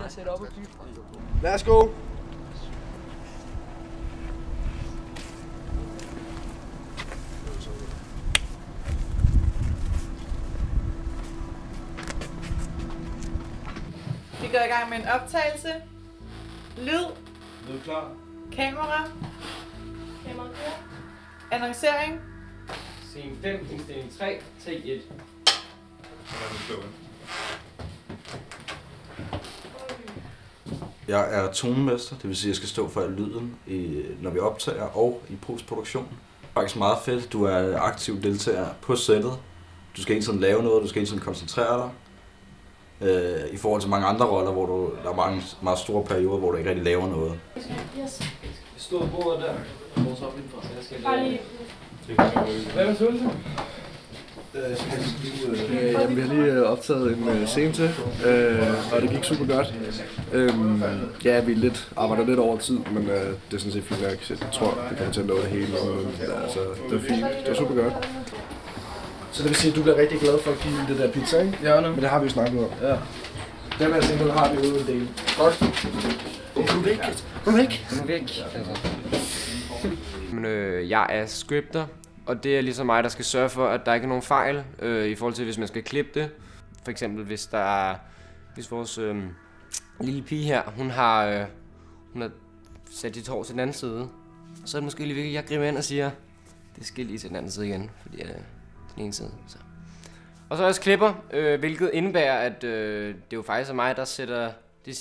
at sætte op og bygge. Værsgo. Vi går i gang med en optagelse. Lyd. Lyd klar. Kamera. Kamera kører. Annoncering. Scene 5, indstilling 3, take 1. Jeg er tonemester, det vil sige, at jeg skal stå for al lyden, når vi optager og i postproduktion. Det er faktisk meget fedt. Du er aktiv deltager på sættet. Du skal hele tiden lave noget, du skal hele tiden koncentrere dig. I forhold til mange andre roller, hvor der er mange meget store perioder, hvor du ikke rigtig laver noget. Yes. Stå bordet der. Vores op indenfor. Jeg skal Bare Hvad med Sultan? Jamen, vi har lige optaget en scene til, og det gik super godt. Ja, vi arbejder lidt over tid, men det er sådan set fint nok. Så jeg tror, vi kommer til at nå det hele. Altså, det var fint. Det var super godt. Så det vil sige, at du bliver rigtig glad for at give det der pizza, ikke? Ja, men det har vi jo snakket om. Ja. Den her single har vi ude en del. Godt. Nu væk. Nu væk. Men, jeg er scripter, og det er ligesom mig, der skal sørge for, at der ikke er nogen fejl i forhold til, hvis man skal klippe det. For eksempel, hvis vores lille pige her, hun har sat sit hår til den anden side, så er det måske lige vigtigt, at jeg griber ind og siger, det skal lige til den anden side igen, fordi den ene side. Så. Og så også klipper, hvilket indebærer, at det jo faktisk er mig, der sætter det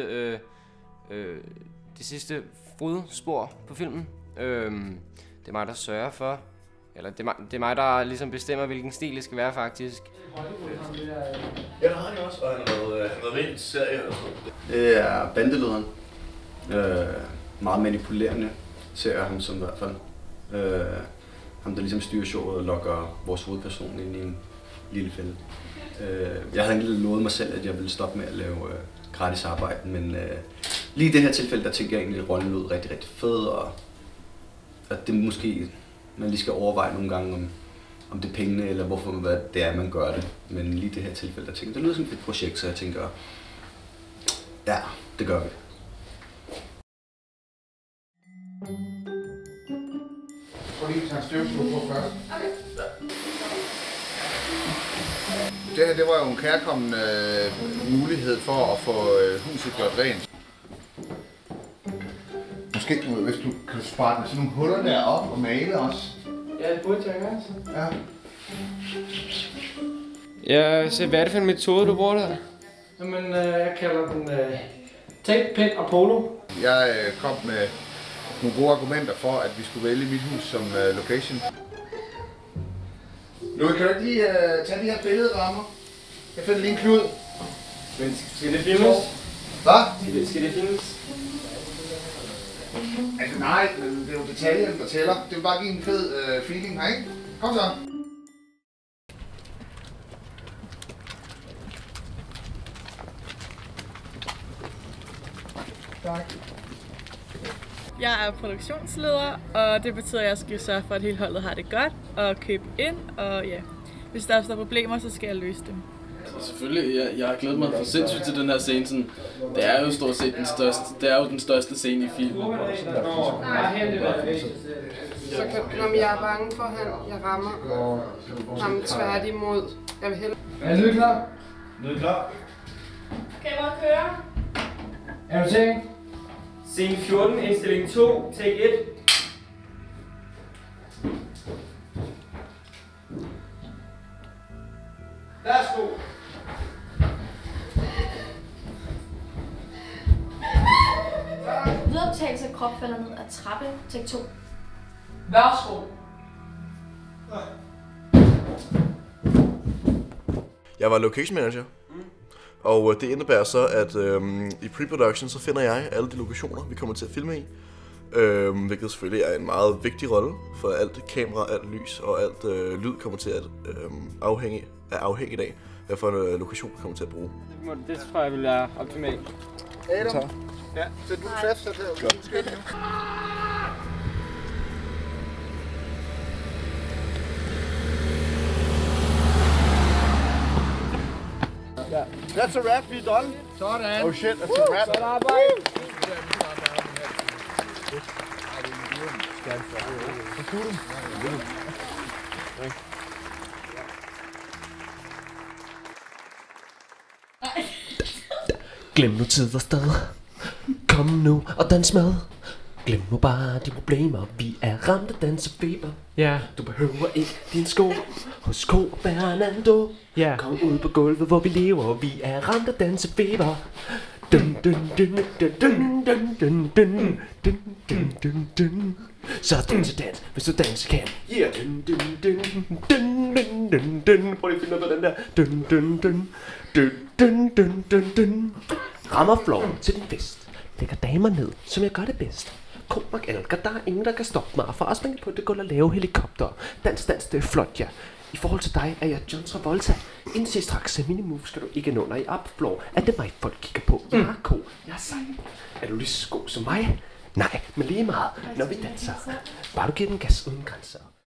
sidste fodspor på filmen. Det er mig, der sørger for, eller det er mig, der ligesom bestemmer, hvilken stil det skal være faktisk. Ja, det har han også, og han har været med i en serie eller sådan. Det er Bandelederen. Meget manipulerende ser jeg ham som i hvert fald. Ham, der ligesom styrer showet og lokker vores hovedperson ind i en lille fælde. Jeg havde egentlig lovet mig selv, at jeg ville stoppe med at lave gratis arbejde, men lige i det her tilfælde, der tænker jeg egentlig, at rollen lød rigtig, rigtig fed, og at det måske, man lige skal overveje nogle gange, om det er pengene, eller hvorfor hvad det er, man gør det. Men lige i det her tilfælde, der tænker jeg, det lyder som et projekt, så jeg tænker, ja, det gør vi. Prøv lige at tage støvsuger på først. Okay. Det her, det var jo en kærkommen mulighed for at få huset gjort rent. Måske, hvis du kan spare den sådan nogle huller der op og male også. Ja, det burde jeg gøre. Ja. Ja, så hvad er det for en metode, du bruger der? Jamen, jeg kalder den tape, pen og polo. Jeg kom med nogle gode argumenter for, at vi skulle vælge mit hus som location. Nu kan du ikke lige tage de her billedrammer? Jeg finder lige en klud. Men skal det filmes? Hvad? Skal det filmes? Altså nej, men det er jo detaljen, der tæller. Det vil bare give en fed feeling her, ikke? Kom så. Tak. Jeg er produktionsleder, og det betyder, at jeg skal sørge for, at hele holdet har det godt og købe ind. Og ja, hvis der er problemer, så skal jeg løse dem. Selvfølgelig, jeg har glædet mig for sindssygt til den her scene. Sådan, det er jo stort set den største scene i filmen. Så når jeg er bange for, at jeg rammer ham tværtimod. Jeg vil hellere... Er lyd klar? Lyd klar. Kamera kører. Annoncering. Scene 14, indstilling 2, take 1. Værsgo. Lydoptagelse af krop falder ned ad trappe. Take 2. Værsgo. Jeg var location manager, og det indebærer så, at i pre-production så finder jeg alle de lokationer, vi kommer til at filme i. Hvilket selvfølgelig er en meget vigtig rolle, for alt kamera, alt lys og alt lyd kommer til at afhænge af, hvad for en lokation vi kommer til at bruge. Det tror jeg vil være optimalt. Adam, ja. Så du er fast, så det er Ja. That's a wrap, vi er done. Sådan. Oh shit, that's a wrap. Sådan arbejde. Glem nu tid og sted. Kom nu og dans med. Glem nu bare de problemer. Vi er ramt af dansefeber. Ja. Du behøver ikke din sko hos Sko Bernando. Ja. Kom ud på gulvet, hvor vi lever. Vi er ramt af dansefeber. Dun dun dun dun dun dun dun dun dun dun dun dun. Så dans, hvis du danse kan. Yeah. Dun dun dun dun dun dun dun. Prøv lige at finde ud af den der. Dun dun dun dun dun dun dun dun. Rammer floor til din fest. Lægger damer ned, som jeg gør det bedst. Komak elsker, der er ingen, der kan stoppe mig. For at springe på det gulv og lave helikopter. Dans, det er flot, ja. I forhold til dig er jeg John Travolta. Indse straks, at mine moves skal du ikke nå, når I upfloor. Er det mig, folk kigger på? Jeg er cool, jeg er sej. Er du lige så god som mig? Nej, men lige meget, når vi danser. Bare du giver den gas uden grænser.